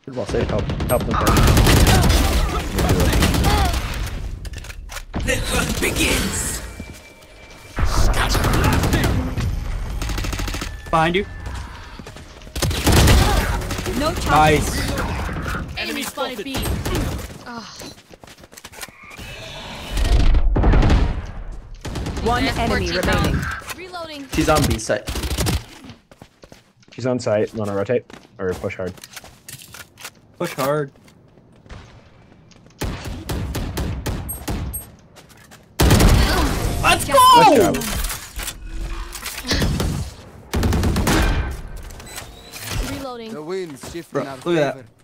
Good ball save. Help them. The hunt begins. Behind you. No charges. Nice. Enemy spotted B. One enemy remaining. Reloading. She's on B site. She's on site. Wanna rotate or push hard? Push hard. Let's go! Nice job. Reloading. The wind's shifting Bro, our look at favor. that.